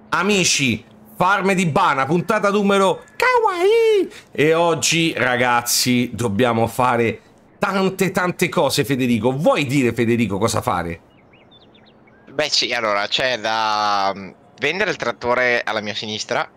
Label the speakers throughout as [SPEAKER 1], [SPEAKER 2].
[SPEAKER 1] Amici, Farm di Bana, puntata numero kawaii. E oggi, ragazzi, dobbiamo fare tante cose, Federico. Vuoi dire, Federico, cosa fare?
[SPEAKER 2] Beh sì, allora c'è da vendere il trattore alla mia sinistra.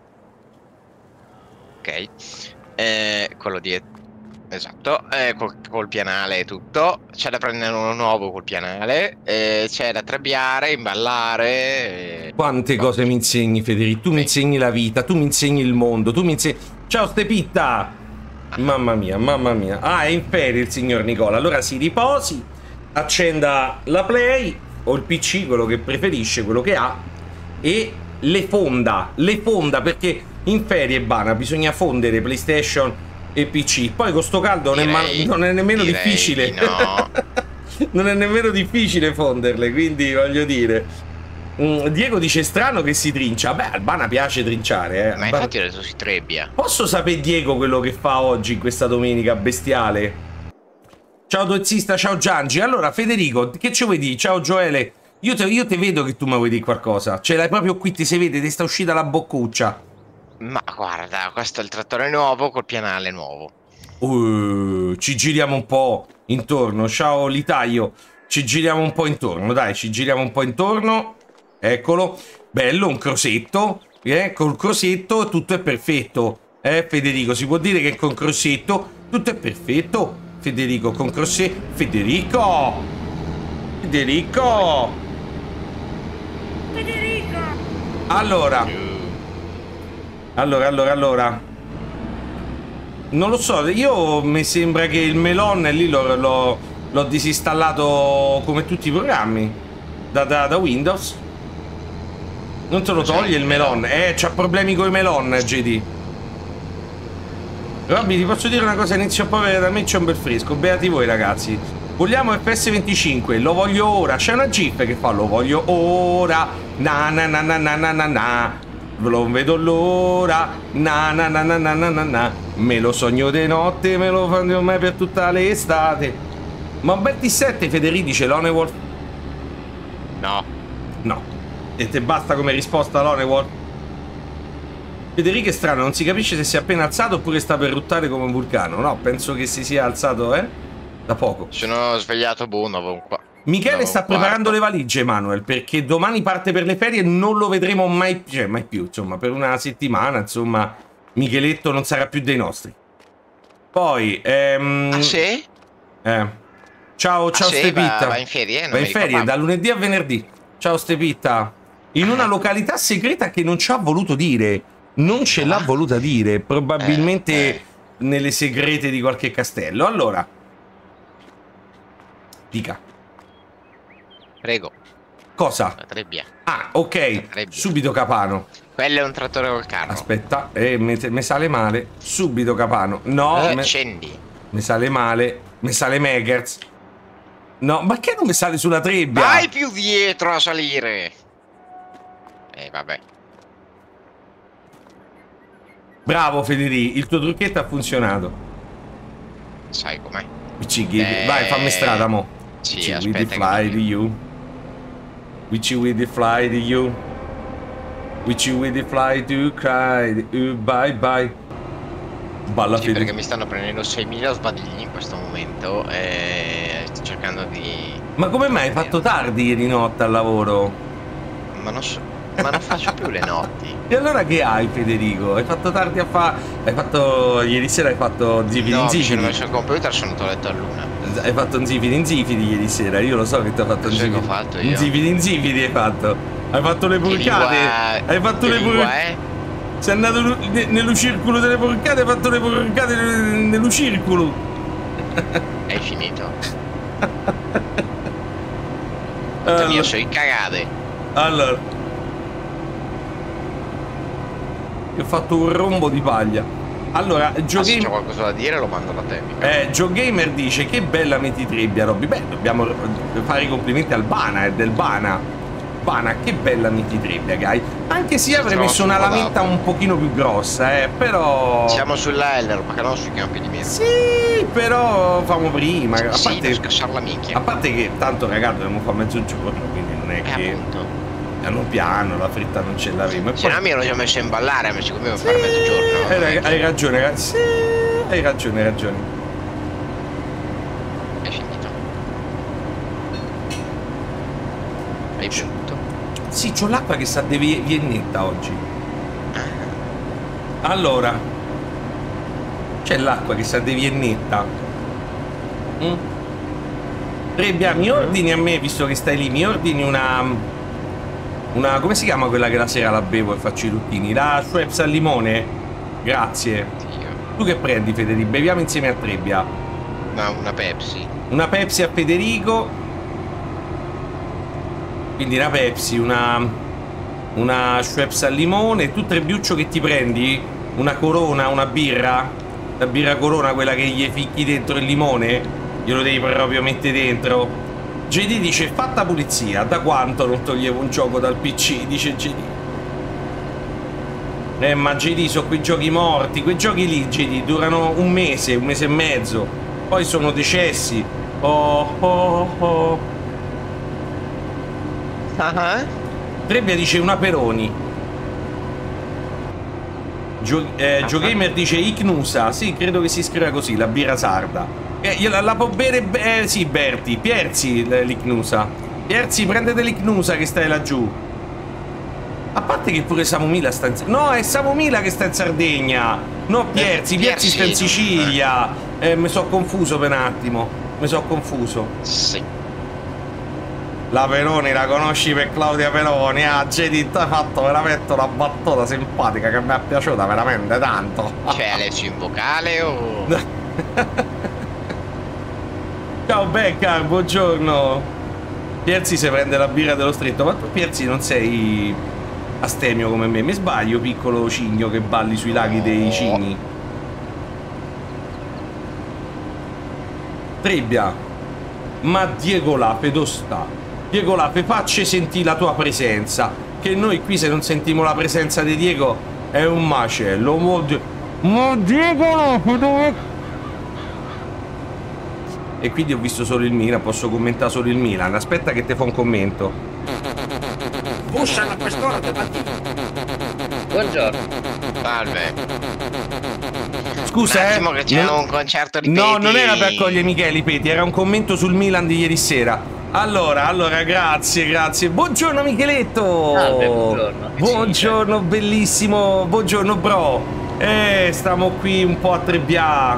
[SPEAKER 2] Ok. Quello dietro. Esatto. Col pianale e tutto. C'è da prendere uno nuovo col pianale. C'è da trebbiare, imballare.
[SPEAKER 1] Quante cose mi insegni, Federico. Tu mi insegni la vita, tu mi insegni il mondo, tu mi insegni... Ciao, Stepitta! Mamma mia, mamma mia. Ah, è in ferie il signor Nicola. Allora si riposi, accenda la Play o il PC, quello che preferisce, quello che ha, e le fonda perché in ferie, Bana, bisogna fondere PlayStation e PC. Poi con sto caldo non è nemmeno difficile.
[SPEAKER 2] No.
[SPEAKER 1] Non è nemmeno difficile fonderle, quindi voglio dire. Diego dice strano che si trincia. Beh, Albana piace trinciare,
[SPEAKER 2] Ma infatti adesso si trebbia.
[SPEAKER 1] Posso sapere, Diego, quello che fa oggi in questa domenica bestiale? Ciao dozzista, ciao Giangi. Allora, Federico, che ci vuoi dire? Ciao Gioele. Io te vedo che tu mi vuoi dire qualcosa. Ce l'hai proprio qui, ti si vede, ti sta uscita la boccuccia.
[SPEAKER 2] Ma guarda, questo è il trattore nuovo col pianale nuovo.
[SPEAKER 1] Ci giriamo un po' intorno. Ciao Litaio. Ci giriamo un po' intorno, dai, ci giriamo un po' intorno. Eccolo. Bello, un crosetto. Col crosetto tutto è perfetto. Federico, si può dire che con crosetto tutto è perfetto? Federico, con crosetto... Federico! Federico!
[SPEAKER 3] Federico!
[SPEAKER 1] Allora... Non lo so, io mi sembra che il melon lì l'ho disinstallato come tutti i programmi da Windows. Non te lo toglie il melon? C'ha problemi con i melon, JD. Robby, ti posso dire una cosa, inizio a povere, da me c'è un bel fresco. Beati voi, ragazzi. Vogliamo FS25, lo voglio ora. C'è una GIF che fa lo voglio ora. Na na na na na na na na. Non vedo l'ora. Na na na na na na na na. Me lo sogno di notte, me lo fanno ormai per tutta l'estate. Ma un bel T7, Federici, dice Lonewolf.
[SPEAKER 2] No.
[SPEAKER 1] No. E te basta come risposta, Lonewolf? Federico è strano, non si capisce se si è appena alzato oppure sta per ruttare come un vulcano. No, penso che si sia alzato, da poco.
[SPEAKER 2] Sono svegliato ovunque.
[SPEAKER 1] Michele sta preparando le valigie, Manuel, perché domani parte per le ferie e non lo vedremo mai, cioè mai più, insomma, per una settimana, insomma, Micheletto non sarà più dei nostri. Poi,
[SPEAKER 2] Ah, sì?
[SPEAKER 1] Ciao, ciao,
[SPEAKER 2] sì,
[SPEAKER 1] Stepitta.
[SPEAKER 2] va in ferie?
[SPEAKER 1] Va in ferie, da lunedì a venerdì. Ciao, Stepitta. In una località segreta che non ci ha voluto dire. Non ce l'ha voluta dire, probabilmente nelle segrete di qualche castello. Allora, dica.
[SPEAKER 2] Prego.
[SPEAKER 1] Cosa?
[SPEAKER 2] La trebbia.
[SPEAKER 1] Ah, ok. Subito Capano.
[SPEAKER 2] Quello è un trattore col carro.
[SPEAKER 1] Aspetta, mi sale male. Subito Capano. No,
[SPEAKER 2] scendi.
[SPEAKER 1] Mi sale male. Mi sale Megahertz. No, ma che non mi sale sulla trebbia?
[SPEAKER 2] Vai più dietro a salire. Vabbè.
[SPEAKER 1] Bravo Federico, il tuo trucchetto ha funzionato.
[SPEAKER 2] Sai com'è?
[SPEAKER 1] Vai, fammi strada, mo.
[SPEAKER 2] Sì, aspetta.
[SPEAKER 1] Fly to you. Which with the fly to you. Which with the fly to cry. Bye bye. Balla
[SPEAKER 2] sì, perché mi stanno prendendo 6.000 sbadigli in questo momento e sto cercando di...
[SPEAKER 1] Ma come mai hai fatto tardi ieri notte al lavoro?
[SPEAKER 2] Ma non so, ma non faccio più le notti.
[SPEAKER 1] E allora che hai, Federico? Hai fatto tardi a fare... Ieri sera hai fatto zifidi in zifidi.
[SPEAKER 2] No, mi sono messo il computer, sono andato a letto all'una.
[SPEAKER 1] Hai fatto un zifidi in zifidi ieri sera, io lo so che ti ho fatto un zifidi.
[SPEAKER 2] Cosa ho fatto io?
[SPEAKER 1] Un zifidi in zifidi hai fatto. Hai fatto le porcate. Hai fatto le porcate. Sei andato nello circolo delle porcate, hai fatto le porcate nello circolo.
[SPEAKER 2] Hai finito.
[SPEAKER 1] Allora.
[SPEAKER 2] Io sono cagate.
[SPEAKER 1] Allora. Ho fatto un rombo di paglia. Allora,
[SPEAKER 2] se c'è qualcosa da dire lo mando da te.
[SPEAKER 1] Joe Gamer dice che bella mititrebbia, Robby. Beh, dobbiamo fare i complimenti al Bana e del Bana. Bana, che bella mititrebbia, guy. Anche se avrei messo una lametta un pochino più grossa, però...
[SPEAKER 2] Siamo sull'Heller, ma che non sui campi di mezzo.
[SPEAKER 1] Sì, però famo prima.
[SPEAKER 2] Sì,
[SPEAKER 1] a parte
[SPEAKER 2] per scassare la minchia.
[SPEAKER 1] A parte che tanto, ragazzi, dobbiamo fare mezzogiorno, quindi non è che...
[SPEAKER 2] Appunto.
[SPEAKER 1] Piano piano, la fretta non ce l'avevo.
[SPEAKER 2] Se no mi ero già messo a imballare, invece come fare mezzogiorno.
[SPEAKER 1] Hai ragione, ragazzi. Hai ragione.
[SPEAKER 2] È finito. Hai bevuto?
[SPEAKER 1] Sì, c'ho l'acqua che sa di viennetta oggi. Allora, c'è l'acqua che sa di viennetta. Trebbia, mi ordini a me, visto che stai lì, mi ordini una come si chiama quella che la sera la bevo e faccio i ruttini? La Schweppes al limone? Grazie.
[SPEAKER 2] Dio.
[SPEAKER 1] Tu che prendi, Federico? Beviamo insieme a Trebbia.
[SPEAKER 2] No, una Pepsi.
[SPEAKER 1] Una Pepsi a Federico. Quindi una Pepsi, una Schweppes al limone. Tu, Trebbiuccio, che ti prendi? Una Corona, una birra? La birra Corona, quella che gli ficchi dentro il limone? Glielo devi proprio mettere dentro. JD dice: fatta pulizia. Da quanto non toglievo un gioco dal PC? Dice JD. Ma JD, sono quei giochi morti. Quei giochi lì, JD, durano un mese e mezzo. Poi sono decessi. Trebbia dice una Peroni. Giogamer dice Icnusa. Sì, credo che si scriva così, la birra sarda. La può bere, sì, Berti. Pierzi l'Icnusa. Pierzi, prendete l'Icnusa che stai laggiù. A parte che pure Samomila sta in... No, è Samomila che sta in Sardegna. No, Pierzi sta in Sicilia. Mi sono confuso per un attimo. Mi sono confuso.
[SPEAKER 2] Sì.
[SPEAKER 1] La Peroni la conosci per Claudia Peroni. JD, ti ha fatto veramente una battuta simpatica che mi è piaciuta veramente tanto.
[SPEAKER 2] C'è Alessio in vocale o...
[SPEAKER 1] Ciao Becca, buongiorno. Pierzi si prende la birra dello stretto. Ma tu, Pierzi, non sei astemio come me? Mi sbaglio, piccolo cigno che balli sui laghi dei cigni? Trebbia. Ma Diego Lape dove sta? Diego Lape, facci sentire la tua presenza, che noi qui se non sentiamo la presenza di Diego è un macello. Ma Diego Lape dove... E quindi ho visto solo il Milan, posso commentare solo il Milan. Aspetta che te fa un commento. Bussa a quest'ora del mattino.
[SPEAKER 2] Buongiorno. Salve.
[SPEAKER 1] Scusa,
[SPEAKER 2] che c'è un concerto di
[SPEAKER 1] No,
[SPEAKER 2] Peti.
[SPEAKER 1] non era per accogliere Michele Peti, era un commento sul Milan di ieri sera. Allora, grazie. Buongiorno Micheletto.
[SPEAKER 3] Salve, buongiorno.
[SPEAKER 1] Buongiorno, bellissimo. Buongiorno, bro. Stiamo qui un po' a Trebbià.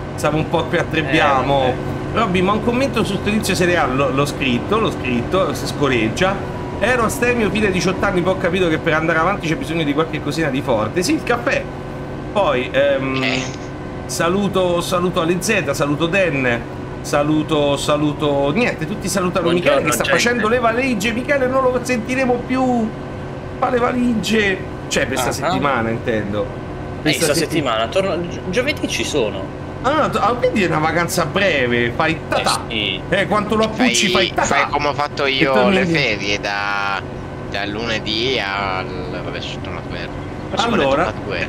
[SPEAKER 1] Robby, ma un commento su sto inizio seriale l'ho scritto, si scoreggia. Ero astemio, fino ai 18 anni, poi ho capito che per andare avanti c'è bisogno di qualche cosina di forte. Sì, il caffè. Poi saluto Alezeta, saluto Dan, saluto niente, tutti salutano Michele che sta facendo le valigie. Michele non lo sentiremo più. Fa le valigie. Cioè, per questa settimana intendo.
[SPEAKER 3] Questa settimana, giovedì ci sono.
[SPEAKER 1] Quindi è una vacanza breve, fai tata.
[SPEAKER 3] Sì.
[SPEAKER 1] Quanto lo appucci fai tata.
[SPEAKER 2] Fai come ho fatto io le ferie da lunedì al... Vabbè, sono tornato per...
[SPEAKER 1] Allora,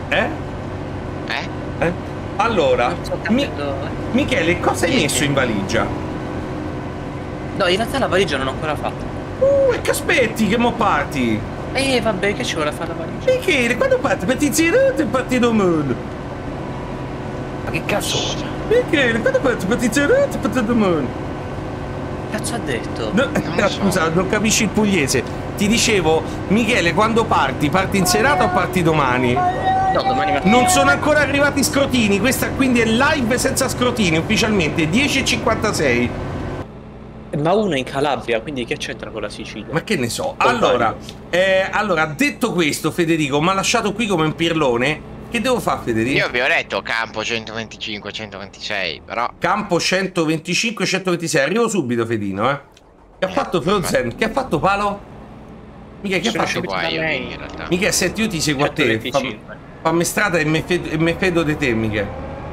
[SPEAKER 1] Allora, Michele, cosa hai messo in valigia?
[SPEAKER 3] No, in realtà la valigia non ho ancora fatta.
[SPEAKER 1] E che aspetti che mo parti?
[SPEAKER 3] Vabbè, che ci vuole fare la valigia?
[SPEAKER 1] Michele, quando parti? Parti zerato e parti domani?
[SPEAKER 3] Ma che cazzo?
[SPEAKER 1] Michele, quando parti zerato e parti domani?
[SPEAKER 3] Cazzo ha detto?
[SPEAKER 1] No, scusa, non capisci il pugliese. Ti dicevo, Michele, quando parti? Parti in serata o parti domani?
[SPEAKER 3] No, domani mattina.
[SPEAKER 1] Non sono ancora arrivati scrotini, questa quindi è live senza scrotini, ufficialmente 10:56.
[SPEAKER 3] Ma uno è in Calabria, quindi che c'entra con la Sicilia?
[SPEAKER 1] Ma che ne so. Allora, detto questo, Federico, mi ha lasciato qui come un pirlone. Che devo fare, Federico?
[SPEAKER 2] Io vi ho detto campo 125, 126, però...
[SPEAKER 1] Campo 125, 126. Arrivo subito, Fedino, Che ha fatto Frozen? Che ha fatto Palo? Mica, che ha fatto?
[SPEAKER 2] Qua io in realtà.
[SPEAKER 1] Mica, senti, io ti seguo a te. Fammi strada e me fedo di te, Mica.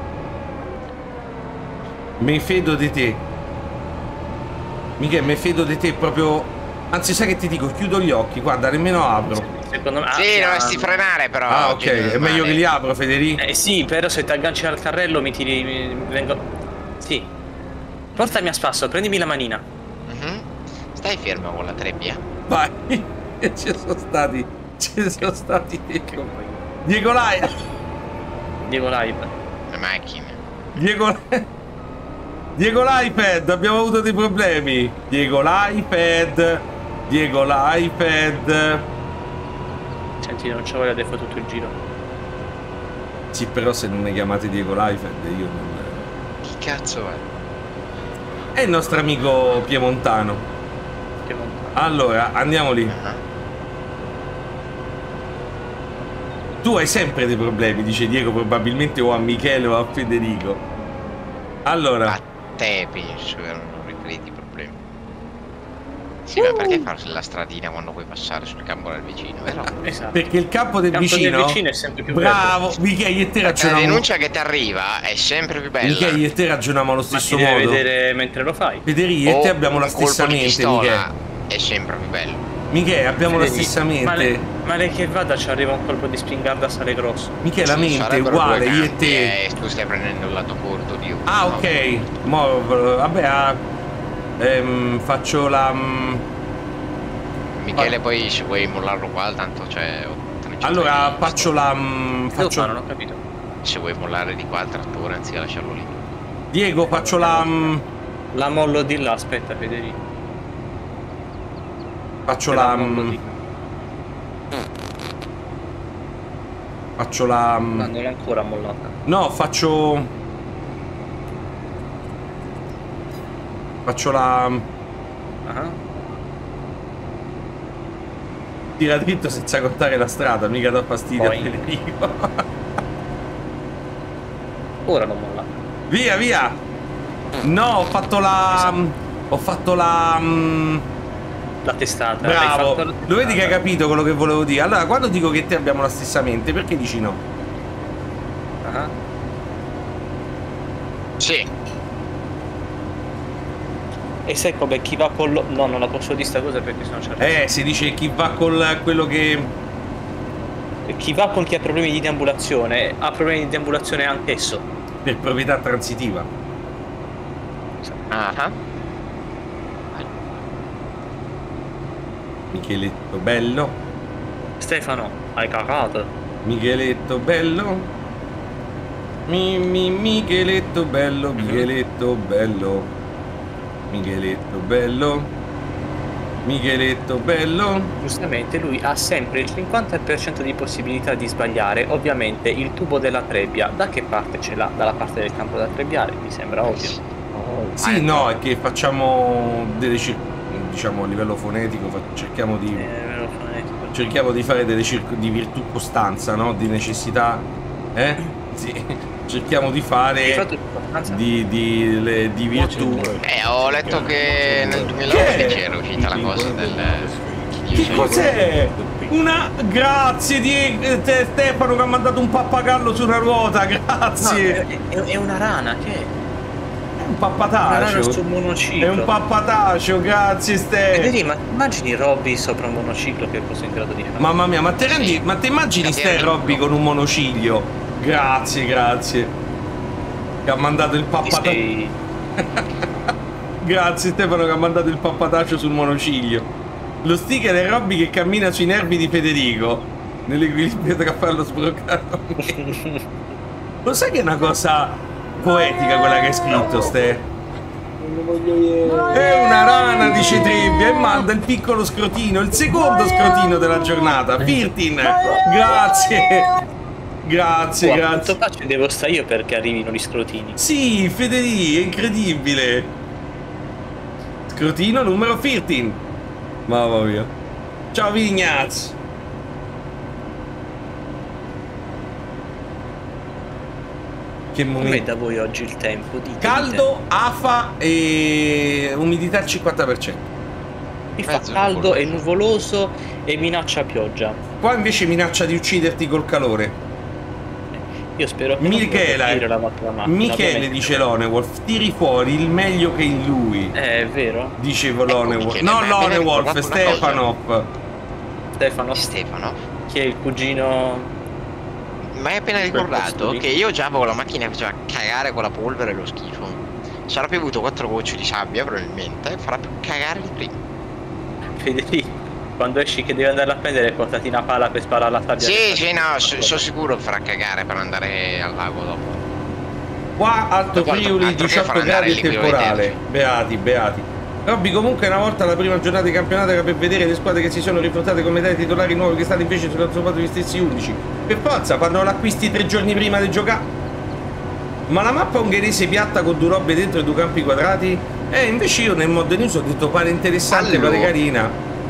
[SPEAKER 1] Me fedo di te. Mica, me fedo di te proprio... Anzi, sai che ti dico? Chiudo gli occhi, guarda, nemmeno apro.
[SPEAKER 3] Secondo me...
[SPEAKER 2] Sì, dovresti frenare però.
[SPEAKER 1] Ah, ok, è meglio che li apro, Federico.
[SPEAKER 3] Sì, però se ti agganci al carrello mi tiri... vengo... Sì. Portami a spasso, prendimi la manina.
[SPEAKER 2] Stai fermo con la trebbia.
[SPEAKER 1] Vai. Ci sono stati Diego Live.
[SPEAKER 3] Diego Live.
[SPEAKER 2] Le macchine.
[SPEAKER 1] Diego l'iPad, abbiamo avuto dei problemi. Diego l'iPad.
[SPEAKER 3] Senti, non c'ho voglia di fare tutto il giro.
[SPEAKER 1] Sì, però se non mi chiamate Diego l'iPad io non...
[SPEAKER 2] Chi cazzo è?
[SPEAKER 1] È il nostro amico piemontano. Allora, andiamo lì. Tu hai sempre dei problemi, dice Diego, probabilmente o a Michele o a Federico. Allora.
[SPEAKER 2] A te penso erano riferiti i problemi. Sì, ma perché fare la stradina quando puoi passare sul campo del vicino, vero?
[SPEAKER 3] Esatto.
[SPEAKER 1] Perché il campo del vicino
[SPEAKER 3] è sempre più
[SPEAKER 1] bravo, Michele, e te
[SPEAKER 2] La
[SPEAKER 1] ragioniamo.
[SPEAKER 2] denuncia che ti arriva è sempre più bella.
[SPEAKER 1] Michele, e te ragioniamo allo stesso
[SPEAKER 3] devi
[SPEAKER 1] modo.
[SPEAKER 3] vedere mentre lo fai.
[SPEAKER 1] Federico, e te abbiamo la stessa mente, Michele.
[SPEAKER 2] È sempre più bello.
[SPEAKER 1] Michele, abbiamo la stessa mente.
[SPEAKER 3] Ma lei che vada ci arriva un colpo di spingarda a sale grosso.
[SPEAKER 1] Michele, la mente è uguale, io e te.
[SPEAKER 2] Tu stai prendendo il lato corto di uno.
[SPEAKER 1] Ah, ok. Mo, vabbè, faccio la...
[SPEAKER 2] Michele, poi se vuoi mollarlo qua, tanto c'è...
[SPEAKER 1] Allora, faccio la...
[SPEAKER 3] Non ho capito.
[SPEAKER 2] Se vuoi mollare di qua il trattore, anziché lasciarlo lì.
[SPEAKER 1] Diego, faccio la...
[SPEAKER 3] La mollo di là, aspetta, Federico.
[SPEAKER 1] Faccio la... Faccio la...
[SPEAKER 3] Ma non l'ho ancora mollata.
[SPEAKER 1] No, faccio... Faccio la... Tira dritto senza contare la strada, mica dà fastidio a Federico.
[SPEAKER 3] Ora l'ho mollata.
[SPEAKER 1] Via, via! No, ho fatto la... Ho fatto la...
[SPEAKER 3] La testata.
[SPEAKER 1] Bravo,
[SPEAKER 3] Fatto
[SPEAKER 1] lo vedi che hai capito quello che volevo dire? Allora, quando dico che te abbiamo la stessa mente, perché dici no?
[SPEAKER 2] Sì.
[SPEAKER 3] E sai come chi va con lo... No, non la posso dire sta cosa perché sennò c'è...
[SPEAKER 1] Si dice chi va con quello che...
[SPEAKER 3] Chi va con chi ha problemi di deambulazione, ha problemi di deambulazione anch'esso.
[SPEAKER 1] Per proprietà transitiva. Micheletto bello.
[SPEAKER 3] Stefano, hai cagato.
[SPEAKER 1] Micheletto bello. Micheletto bello, Micheletto bello. Micheletto bello. Micheletto bello.
[SPEAKER 3] Giustamente lui ha sempre il 50% di possibilità di sbagliare. Ovviamente il tubo della trebbia da che parte ce l'ha? Dalla parte del campo da trebbiare, mi sembra ovvio.
[SPEAKER 1] Sì, no, è che facciamo delle diciamo a livello fonetico cerchiamo di fare delle di virtù costanza, no? Di necessità, sì. Cerchiamo di fare di virtù.
[SPEAKER 2] Ho letto che nel 2011 era uscita la cosa del...
[SPEAKER 1] Che cos'è? Una... Grazie di Stefano che ha mandato un pappagallo su una ruota, grazie.
[SPEAKER 3] No, è una rana, che è?
[SPEAKER 1] È un pappataccio.
[SPEAKER 3] Su un monociclo.
[SPEAKER 1] È un pappataccio, grazie Stefano.
[SPEAKER 3] Vedi, ma immagini Robby sopra un monociclo, che cosa è in grado di fare?
[SPEAKER 1] Mamma mia, ma te rendi... Ma te immagini Ste Robby con un monociglio? Grazie, grazie. Che ha mandato il pappataccio. Grazie Stefano che ha mandato il pappataccio sul monociglio. Lo sticker è Robby che cammina sui nervi di Federico nell'equilibrio tra farlo sbroccato. Lo sai che è una cosa poetica quella che hai scritto, Ste? È una rana, dice Trebbia, e manda il piccolo scrotino, il secondo scrotino della giornata. Firtin, grazie. Grazie, grazie.
[SPEAKER 3] Quanto faccio devo stare io perché arrivino gli scrotini?
[SPEAKER 1] Sì, Federico, è incredibile. Scrotino numero 15. Mamma mia. Ciao Vignaz. Che momento.
[SPEAKER 3] Com'è da voi oggi il tempo?
[SPEAKER 1] Caldo, afa e umidità al 50%.
[SPEAKER 3] Mi fa caldo, è nuvoloso e minaccia pioggia.
[SPEAKER 1] Qua invece minaccia di ucciderti col calore.
[SPEAKER 3] Io spero che
[SPEAKER 1] Michele dice Lonewolf, tiri fuori il meglio che in lui.
[SPEAKER 3] È vero?
[SPEAKER 1] Dicevo Lonewolf. No, Lonewolf, Stefanov.
[SPEAKER 3] Stefano? Chi è il cugino?
[SPEAKER 2] Ma hai appena ricordato che io già avevo la macchina che faceva cagare con la polvere e lo schifo. Sarà piovuto 4 gocce di sabbia probabilmente, farà più cagare di prima.
[SPEAKER 3] Federico. Quando esci che devi andare a prendere, portati una pala per sparare alla sabbia.
[SPEAKER 2] Sì, no, sono sicuro farà cagare per andare al lago dopo.
[SPEAKER 1] Qua Alto Friuli,
[SPEAKER 2] altro che
[SPEAKER 1] 18
[SPEAKER 2] far andare
[SPEAKER 1] gradi e
[SPEAKER 2] il liquido
[SPEAKER 1] temporale.
[SPEAKER 2] dentro.
[SPEAKER 1] Beati, beati. Robby, comunque una volta la prima giornata di campionato era per vedere le squadre che si sono rifrontate come dai titolari nuovi che stanno invece sulla trovata gli stessi 11. Per forza, fanno l'acquisti 3 giorni prima di giocare. Ma la mappa ungherese piatta con due robe dentro e due campi quadrati? Invece io nel mod news ho detto pare interessante, pare carina.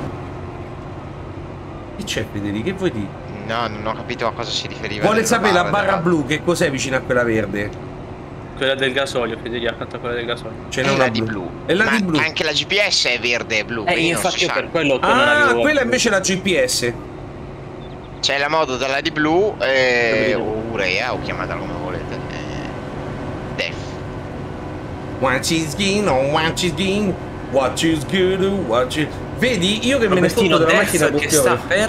[SPEAKER 1] Che c'è Federico? Che vuoi dire?
[SPEAKER 2] No, non ho capito a cosa si riferiva.
[SPEAKER 1] Vuole sapere la barra blu che cos'è vicino a quella verde?
[SPEAKER 3] Quella del gasolio, Federico, accanto a quella del gasolio.
[SPEAKER 1] Ce n'è una di blu. È la
[SPEAKER 2] Ma
[SPEAKER 1] di blu.
[SPEAKER 2] anche la GPS è verde e blu.
[SPEAKER 3] Infatti io per quello che non avevo...
[SPEAKER 1] quella invece è la GPS.
[SPEAKER 2] C'è la modo della di blu o urea o chiamatela come volete. Def.
[SPEAKER 1] What is green on what is green? What is good? What is... Vedi, io che me ne foto della macchina
[SPEAKER 3] che sta per...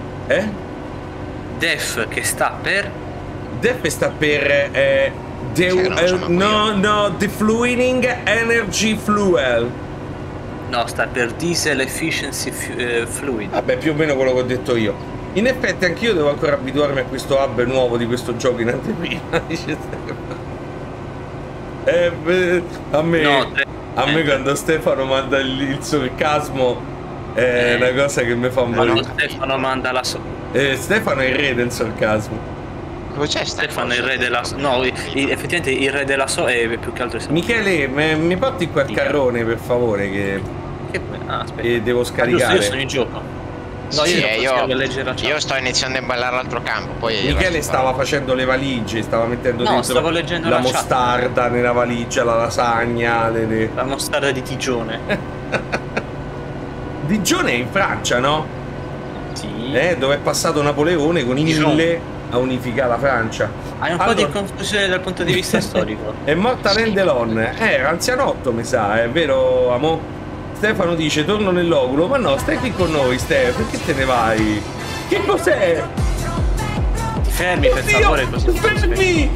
[SPEAKER 1] Def
[SPEAKER 3] che sta per...
[SPEAKER 1] Def sta per... Defluining Energy Fuel.
[SPEAKER 3] No, sta per Diesel Efficiency Fluid.
[SPEAKER 1] Vabbè, più o meno quello che ho detto io. In effetti anch'io devo ancora abituarmi a questo hub nuovo di questo gioco in anteprima. Dice a me quando Stefano manda il sarcasmo è una cosa che mi fa morire.
[SPEAKER 3] Stefano manda la
[SPEAKER 1] Stefano è il re del sarcasmo.
[SPEAKER 2] Cos'è
[SPEAKER 3] Stefano il re della no, effettivamente il re della è più che altro
[SPEAKER 1] Michele, mi porti quel carrone per favore che
[SPEAKER 3] aspetta.
[SPEAKER 1] Che devo scaricare.
[SPEAKER 3] Io sono in gioco. No,
[SPEAKER 2] io sto iniziando a imballare l'altro campo. Poi
[SPEAKER 1] Michele stava facendo le valigie, stava mettendo dentro la mostarda nella valigia, la lasagna,
[SPEAKER 3] la mostarda di Digione.
[SPEAKER 1] Digione è in Francia, no?
[SPEAKER 3] Sì.
[SPEAKER 1] Dove è passato Napoleone con i 1000 a unificare la Francia.
[SPEAKER 3] Hai un po' di confusione dal punto di vista storico.
[SPEAKER 1] È morta Rendelon. Era anzianotto, mi sa, è vero, amo? Stefano dice torno nell'oculo. Ma no, stai qui con noi, Stefano, perché te ne vai? Che cos'è?
[SPEAKER 3] Ti fermi per favore così.
[SPEAKER 1] Fermi!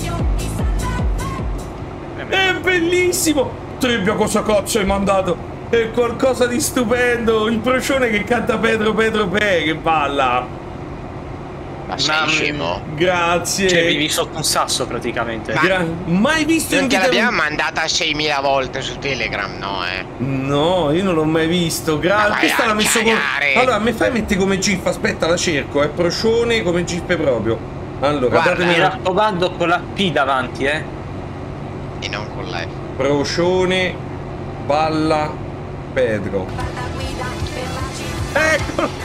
[SPEAKER 1] È bellissimo! Trebbia, cosa cazzo hai mandato? È qualcosa di stupendo! Il procione che canta Pedro Pedro Pe, che balla!
[SPEAKER 2] Ma sei scemo?
[SPEAKER 1] Grazie!
[SPEAKER 3] Cioè vivi sotto un sasso praticamente.
[SPEAKER 1] Mai visto
[SPEAKER 2] in vita mia? L'abbiamo mandata 6000 volte su Telegram, no
[SPEAKER 1] No, io non l'ho mai visto. Questa l'ha messo con... Allora, mi fai mettere come GIF? Aspetta, la cerco, è procione come GIF proprio. Allora,
[SPEAKER 3] guarda, mi raccomando con la P davanti,
[SPEAKER 2] E non con la F.
[SPEAKER 1] Procione balla Pedro. Eccolo!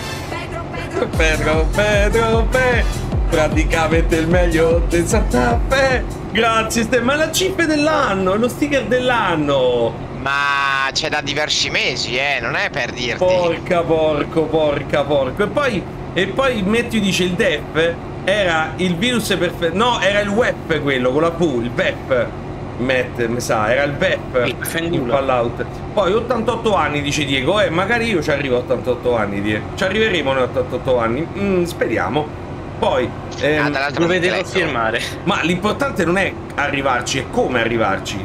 [SPEAKER 1] Pedro, praticamente il meglio del Santa Fe. Grazie, ma è la chip dell'anno, è lo sticker dell'anno.
[SPEAKER 2] Ma c'è da diversi mesi, non è per dirti.
[SPEAKER 1] Porca porco. E poi Matthew dice il DEF era il virus perfetto. No, era il web quello, con la V, il VEP. Matt, mi sa, era il VEP in Fallout. Poi 88 anni, dice Diego, magari io ci arrivo a 88 anni, Diego. Ci arriveremo noi a 88 anni, speriamo. Poi
[SPEAKER 3] dove devo firmare?
[SPEAKER 1] Ma l'importante non è arrivarci, è come arrivarci.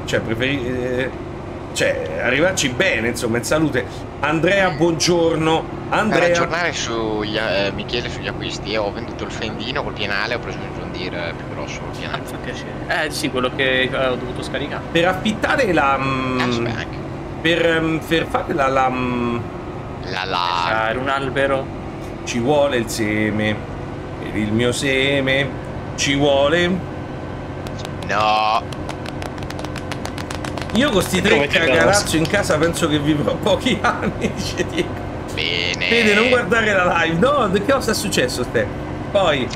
[SPEAKER 1] Cioè, arrivarci bene, insomma, in salute. Andrea, buongiorno. Andrea,
[SPEAKER 2] aggiornare sugli Michele sugli acquisti. Ho venduto il fendino col pianale, ho preso un John Deere più grosso col pianale.
[SPEAKER 3] Fa piacere. Sì, quello che ho dovuto scaricare.
[SPEAKER 1] Per affittare la per fare la
[SPEAKER 3] un albero
[SPEAKER 1] ci vuole il seme. Per il mio seme ci vuole.
[SPEAKER 2] No.
[SPEAKER 1] Io con sti tre cagarazzo in casa penso che vivrò pochi anni, dice Diego.
[SPEAKER 2] Bene.
[SPEAKER 1] Vedi, non guardare la live. No, che cosa è successo te? Poi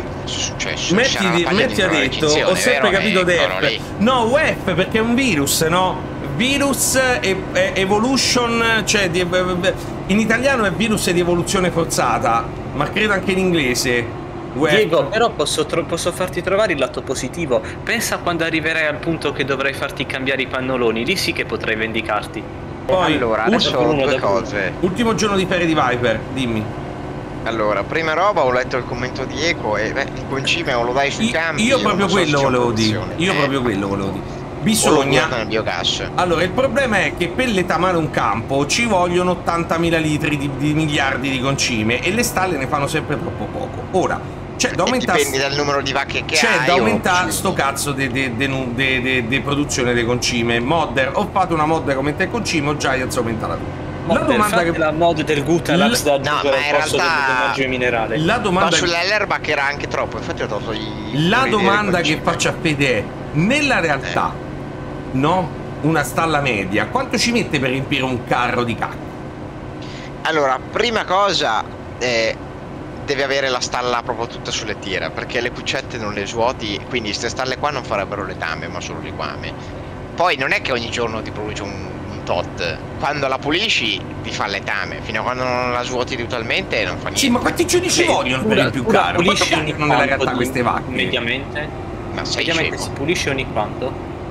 [SPEAKER 1] Metti ha detto, ho sempre capito DEF. No, WEF perché è un virus, no? Virus evolution, cioè in italiano è virus di evoluzione forzata, ma credo anche in inglese.
[SPEAKER 3] Diego, però posso farti trovare il lato positivo. Pensa quando arriverai al punto che dovrai farti cambiare i pannoloni, lì sì che potrai vendicarti.
[SPEAKER 2] Poi, allora, adesso ho due cose.
[SPEAKER 1] Ultimo giorno di ferie di Viper, dimmi.
[SPEAKER 2] Allora, prima roba ho letto il commento di Eco e il concime o lo dai sui campi.
[SPEAKER 1] Io proprio quello volevo dire. bisogna...
[SPEAKER 2] nel biogas.
[SPEAKER 1] Allora, il problema è che per letamare un campo ci vogliono 80.000 litri di miliardi di concime e le stalle ne fanno sempre troppo poco. Ora, c'è da aumentare...
[SPEAKER 2] Dipende dal numero di vacche che
[SPEAKER 1] c'è
[SPEAKER 2] hai.
[SPEAKER 1] da aumentare sto cazzo di produzione dei concime. Modder, ho fatto una modder come te concime, o Giants aumenta la tua. La domanda che...
[SPEAKER 3] la mod del Gutalax da aggiungere
[SPEAKER 2] ma in
[SPEAKER 3] al posto del drenaggio minerale.
[SPEAKER 1] La domanda...
[SPEAKER 2] Ma sull'Ellerbach era anche troppo, infatti ho tolto
[SPEAKER 1] La domanda che faccio a Fede è, nella realtà, no? Una stalla media, quanto ci mette per riempire un carro di cacca?
[SPEAKER 2] Allora, prima cosa, deve avere la stalla proprio tutta sulle tire, perché le cuccette non le svuoti, quindi queste stalle qua non farebbero letame, ma solo liquame. Poi non è che ogni giorno ti produce un tot, quando la pulisci ti fa letame, fino a quando non la svuoti totalmente non fa niente.
[SPEAKER 1] Sì, ma quanti giorni ci vogliono per il più caro? Quanto cambiano nella realtà queste vacche?
[SPEAKER 3] Mediamente?
[SPEAKER 2] Ma sei
[SPEAKER 3] Mediamente
[SPEAKER 2] scemo.
[SPEAKER 3] si pulisce ogni quanto?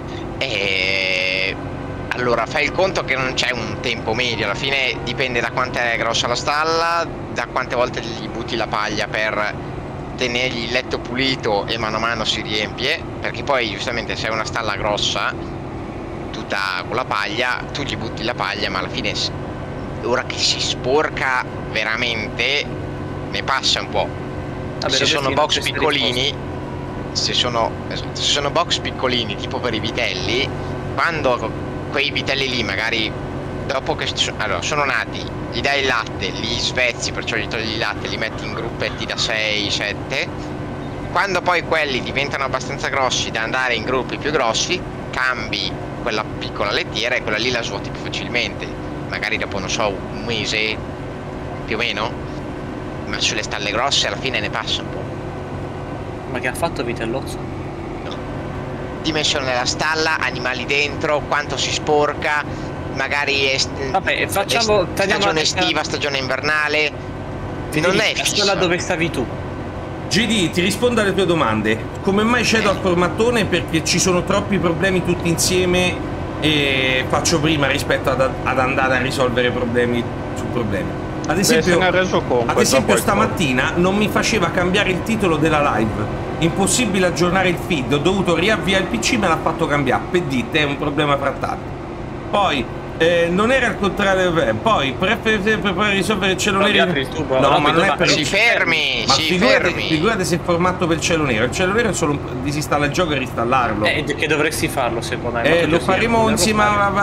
[SPEAKER 2] Allora fai il conto che non c'è un tempo medio, alla fine dipende da quanto è grossa la stalla, da quante volte gli butti la paglia per tenergli il letto pulito e mano a mano si riempie, perché poi giustamente se è una stalla grossa tutta con la paglia tu gli butti la paglia, ma alla fine ora che si sporca veramente ne passa un po'. Se sono box piccolini, se sono box piccolini tipo per i vitelli, quando quei vitelli lì magari dopo che allora sono nati, gli dai il latte, li svezzi, perciò gli togli il latte, li metti in gruppetti da 6-7, quando poi quelli diventano abbastanza grossi da andare in gruppi più grossi, cambi quella piccola lettiera e quella lì la svuoti più facilmente, magari dopo non so un mese più o meno, ma sulle stalle grosse alla fine ne passa un po'.
[SPEAKER 3] Ma che ha fatto Vitellozzo?
[SPEAKER 2] Dimensione della stalla, animali dentro, quanto si sporca, magari
[SPEAKER 3] vabbè, facciamo
[SPEAKER 2] stagione estiva, stagione invernale. Non è
[SPEAKER 3] la
[SPEAKER 2] fissa.
[SPEAKER 3] stalla dove stavi tu?
[SPEAKER 1] GD, ti rispondo alle tue domande. Come mai cedo al formattone? Perché ci sono troppi problemi tutti insieme e faccio prima rispetto ad andare a risolvere problemi su problemi. Ad esempio stamattina non mi faceva cambiare il titolo della live. Impossibile aggiornare il feed, ho dovuto riavviare il PC, me l'ha fatto cambiare. Per dite, è un problema fra tanti. Poi non era il contrario, poi per risolvere il cielo nero. No, ma non è per
[SPEAKER 2] si fermi,
[SPEAKER 1] ma
[SPEAKER 2] si fermi.
[SPEAKER 1] Figurate se è formato per il cielo nero. Il cielo nero è solo disinstalla il gioco e ristallarlo.
[SPEAKER 3] Che dovresti farlo secondo me?
[SPEAKER 1] Lo faremo insieme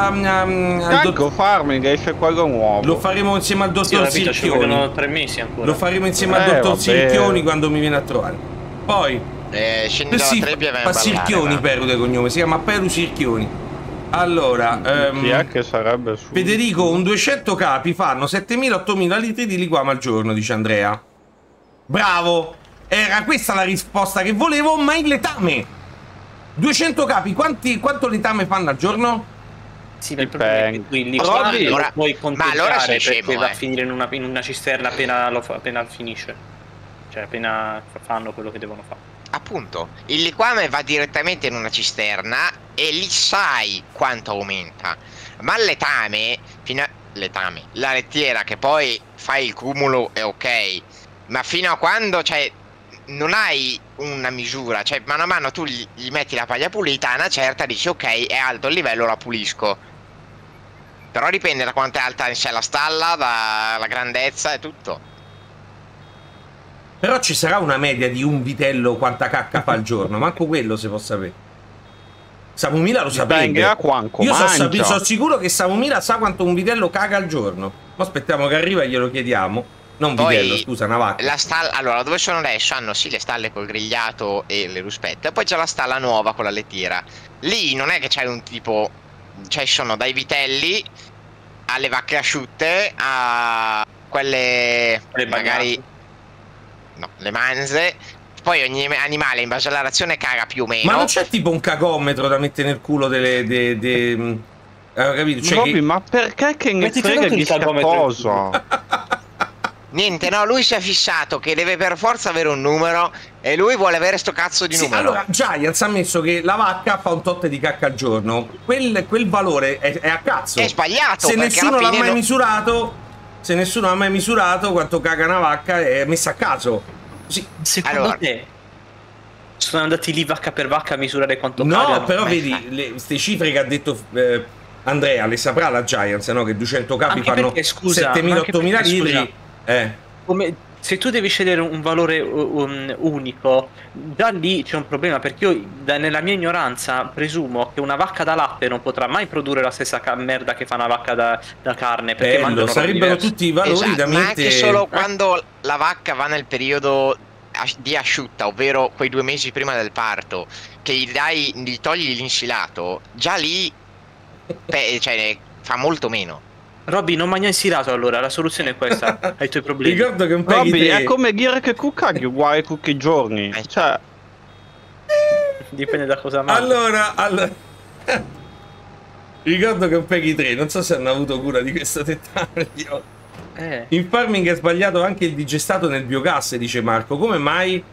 [SPEAKER 4] al farming, esce quello nuovo.
[SPEAKER 1] Lo faremo insieme al dottor Sirchioni.
[SPEAKER 3] 3 mesi ancora.
[SPEAKER 1] Lo faremo insieme al dottor Sirchioni quando mi viene a trovare. Poi
[SPEAKER 2] scendi dalla trebbia e vai a
[SPEAKER 1] Sirchioni, Peru de cognome, si chiama Peru Sirchioni. Allora,
[SPEAKER 4] chi è che sarebbe su?
[SPEAKER 1] Federico, un 200 capi fanno 7.000-8.000 litri di liquame al giorno, dice Andrea. Bravo! Era questa la risposta che volevo, ma in letame. 200 capi, quanto letame fanno al giorno?
[SPEAKER 3] Sì, il problema è che tu il liquame lo puoi conteggiare,
[SPEAKER 2] allora
[SPEAKER 3] perché va a finire in una cisterna appena finisce. Cioè appena fanno quello che devono fare.
[SPEAKER 2] Appunto, il liquame va direttamente in una cisterna e lì sai quanto aumenta. Ma il letame, la lettiera che poi fai il cumulo è ok, ma fino a quando, cioè, non hai una misura, cioè mano a mano tu gli metti la paglia pulita, a una certa dici ok, è alto il livello, la pulisco. Però dipende da quanto è alta in sé la stalla, dalla grandezza e tutto.
[SPEAKER 1] Però ci sarà una media di un vitello quanta cacca fa al giorno, manco quello si può sapere. Samumila lo saprebbe. Io sono sicuro che Samumila sa quanto un vitello caga al giorno. Ma aspettiamo che arriva e glielo chiediamo. Non
[SPEAKER 2] poi,
[SPEAKER 1] vitello, scusa, una vacca.
[SPEAKER 2] La stalla, allora, dove sono adesso hanno sì le stalle col grigliato e le ruspette, poi c'è la stalla nuova con la lettiera. Lì non è che c'è un tipo, cioè sono dai vitelli alle vacche asciutte a quelle magari... No, le manze. Poi ogni animale in base alla razione caga più o meno.
[SPEAKER 1] Ma non c'è tipo un cagometro da mettere nel culo capito? Cioè
[SPEAKER 4] Robby, ma perché che ne frega di sta cosa?
[SPEAKER 2] Niente, no, lui si è fissato che deve per forza avere un numero e lui vuole avere sto cazzo di numero.
[SPEAKER 1] Allora, Giants ha messo che la vacca fa un tot di cacca al giorno. Quel valore è a cazzo.
[SPEAKER 2] È sbagliato.
[SPEAKER 1] Se nessuno l'ha mai misurato... Se nessuno ha mai misurato quanto caga una vacca, è messa a caso. Sì.
[SPEAKER 3] Secondo te sono andati lì vacca per vacca a misurare quanto
[SPEAKER 1] No,
[SPEAKER 3] pagano.
[SPEAKER 1] però vedi, queste cifre che ha detto Andrea, le saprà la Giants, no? Che 200 capi
[SPEAKER 3] Anche
[SPEAKER 1] fanno
[SPEAKER 3] perché, scusa,
[SPEAKER 1] 7.000-8.000 litri.
[SPEAKER 3] Come, se tu devi scegliere un valore unico, già lì c'è un problema, perché io nella mia ignoranza presumo che una vacca da latte non potrà mai produrre la stessa merda che fa una vacca da carne, perché
[SPEAKER 1] Bello, sarebbero tutti i valori da
[SPEAKER 2] ma
[SPEAKER 1] mettere.
[SPEAKER 2] anche solo quando la vacca va nel periodo di asciutta, ovvero quei 2 mesi prima del parto, che gli togli l'insilato, già lì cioè, fa molto meno.
[SPEAKER 3] Robby, non mangia insilato, allora la soluzione è questa ai tuoi problemi.
[SPEAKER 1] Ricordo che un paio
[SPEAKER 4] Robby,
[SPEAKER 1] di
[SPEAKER 4] è come dire che cuccagli uguale tutti i giorni. Cioè,
[SPEAKER 3] Dipende da cosa mangi.
[SPEAKER 1] allora ricordo che un Peggy 3, non so se hanno avuto cura di questo dettaglio. In farming è sbagliato anche il digestato nel biogas, dice Marco. Come mai?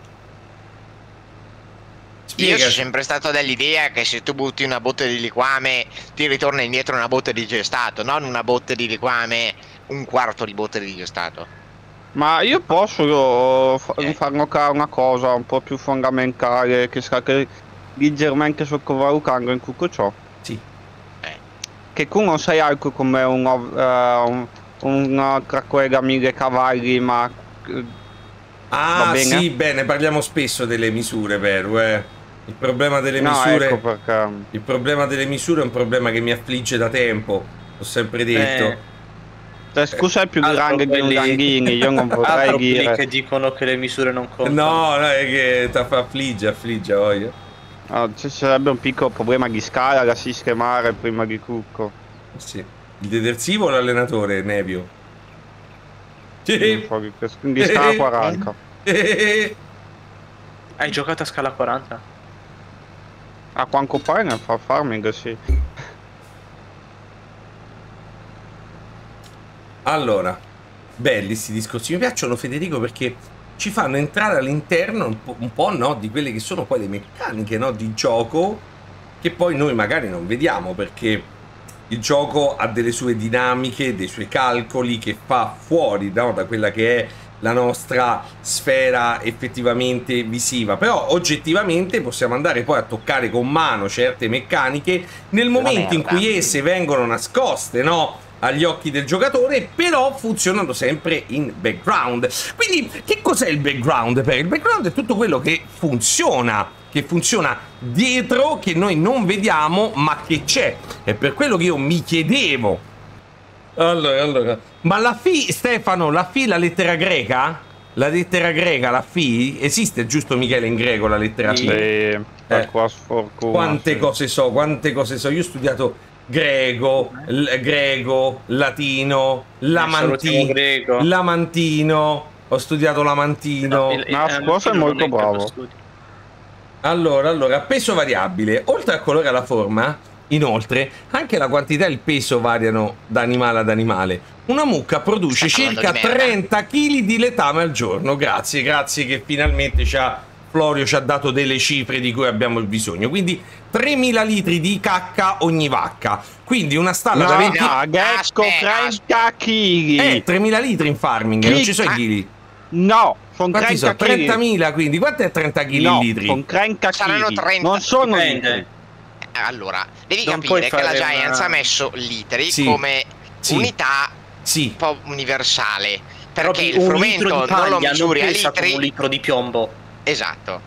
[SPEAKER 2] Io sono sempre stato dell'idea che se tu butti una botte di liquame ti ritorna indietro una botte di digestato, non una botte di liquame, un quarto di botte di digestato.
[SPEAKER 4] ma io posso far notare una cosa un po' più fondamentale che sta leggermente sottovalutando in tutto ciò.
[SPEAKER 1] Sì.
[SPEAKER 4] Che tu non sei altro come un trattore da 1000 cavalli, ma
[SPEAKER 1] Ah,
[SPEAKER 4] bene?
[SPEAKER 1] sì, bene, parliamo spesso delle misure, vero, Il problema delle misure,
[SPEAKER 4] ecco perché.
[SPEAKER 1] il problema delle misure è un problema che mi affligge da tempo, l'ho sempre detto.
[SPEAKER 4] Cioè, scusa, è più grande di un Langhini, io non vorrei dire.
[SPEAKER 3] che dicono che le misure non contano.
[SPEAKER 1] No, è che affligge, voglio.
[SPEAKER 4] Ci sarebbe un piccolo problema di scala da sistemare prima di tutto.
[SPEAKER 1] Sì. Il detersivo o l'allenatore, Nevio?
[SPEAKER 4] Di scala 40.
[SPEAKER 3] Hai giocato a scala 40?
[SPEAKER 4] A quanto pare nel farming, sì.
[SPEAKER 1] Allora, belli sti discorsi. Mi piacciono, Federico, perché ci fanno entrare all'interno un po', no, di quelle che sono poi le meccaniche, no, di gioco, che poi noi magari non vediamo, perché il gioco ha delle sue dinamiche, dei suoi calcoli che fa fuori, no, da quella che è la nostra sfera effettivamente visiva. Però oggettivamente possiamo andare poi a toccare con mano certe meccaniche nel momento in cui esse vengono nascoste, no, agli occhi del giocatore, però funzionano sempre in background. Quindi che cos'è il background? Il background è tutto quello che funziona dietro, che noi non vediamo ma che c'è. È per quello che io mi chiedevo, allora, ma la Fi, Stefano, la Fi, la lettera greca? La lettera greca, la Fi, esiste, giusto Michele, in greco la lettera Fi? Quante cose so, io ho studiato greco, latino, lamantino, ho studiato lamantino.
[SPEAKER 4] Cosa è molto bravo.
[SPEAKER 1] Allora, peso variabile. Oltre al colore e alla forma, inoltre, anche la quantità e il peso variano da animale ad animale. Una mucca produce circa 30 kg di letame al giorno. Grazie che finalmente Florio ci ha dato delle cifre di cui abbiamo bisogno. Quindi 3.000 litri di cacca ogni vacca. Quindi una stalla da 20...
[SPEAKER 4] Ecco, 30 kg.
[SPEAKER 1] 3.000 litri in farming, non ci sono i chili.
[SPEAKER 4] No, sono 30 kg.
[SPEAKER 1] 30.000, quindi quanto è 30 kg in litri?
[SPEAKER 4] Sono 30 kg.
[SPEAKER 2] Saranno 30.
[SPEAKER 4] Non sono litri.
[SPEAKER 2] Allora, devi
[SPEAKER 3] Non
[SPEAKER 2] capire che la
[SPEAKER 3] fare
[SPEAKER 2] Giants ha messo litri come unità un po' universale, perché il frumento non lo misuri a litri.
[SPEAKER 3] Un litro di piombo.
[SPEAKER 2] Esatto.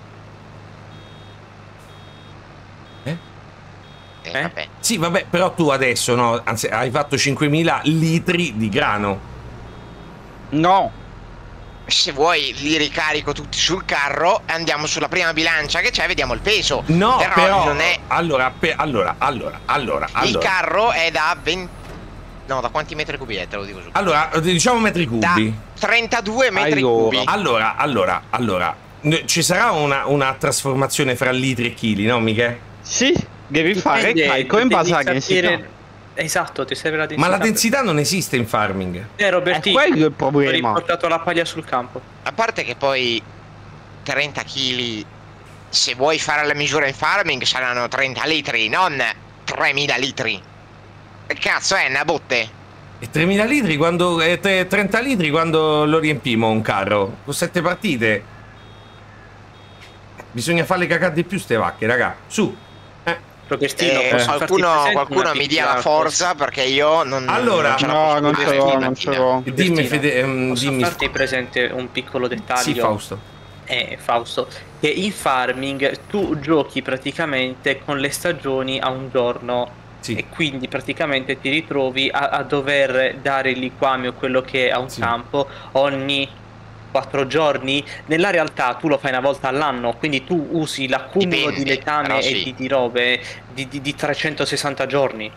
[SPEAKER 2] Vabbè.
[SPEAKER 1] Sì, vabbè, però tu adesso, no, anzi, hai fatto 5.000 litri di grano.
[SPEAKER 4] No.
[SPEAKER 2] Se vuoi li ricarico tutti sul carro e andiamo sulla prima bilancia che c'è, vediamo il peso.
[SPEAKER 1] No, però
[SPEAKER 2] non è...
[SPEAKER 1] Allora.
[SPEAKER 2] Il carro è da 20... No, da quanti metri cubi è? Te lo dico su.
[SPEAKER 1] Allora, diciamo metri cubi.
[SPEAKER 2] Da 32 metri cubi.
[SPEAKER 1] Allora. Ci sarà una trasformazione fra litri e chili, no, Michele?
[SPEAKER 4] Sì, devi fare il calcolo in base alla densità.
[SPEAKER 3] Esatto, ti serve la densità.
[SPEAKER 1] Ma la densità non esiste in farming.
[SPEAKER 3] Roberti,
[SPEAKER 4] è quello il problema.
[SPEAKER 3] Ho riportato la paglia sul campo.
[SPEAKER 2] A parte che poi 30 kg, se vuoi fare la misura in farming, saranno 30 litri, non 3.000 litri. Che cazzo è, una botte?
[SPEAKER 1] E 3.000 litri quando... 30 litri quando lo riempimo un carro? Con 7 partite? Bisogna farle cagare di più ste vacche, raga. Su.
[SPEAKER 3] Robertino,
[SPEAKER 2] qualcuno mi dia la forza perché io non...
[SPEAKER 1] Allora,
[SPEAKER 4] non ce l'ho.
[SPEAKER 1] Dimmi, Fede,
[SPEAKER 3] posso
[SPEAKER 1] dimmi.
[SPEAKER 3] farti presente un piccolo dettaglio?
[SPEAKER 1] Sì, Fausto.
[SPEAKER 3] Fausto, che in farming tu giochi praticamente con le stagioni a un giorno.
[SPEAKER 1] Sì.
[SPEAKER 3] E quindi praticamente ti ritrovi a dover dare il liquame o quello che è a un campo ogni 4 giorni. Nella realtà tu lo fai una volta all'anno, quindi tu usi l'accumulo di letame e di robe di 360 giorni.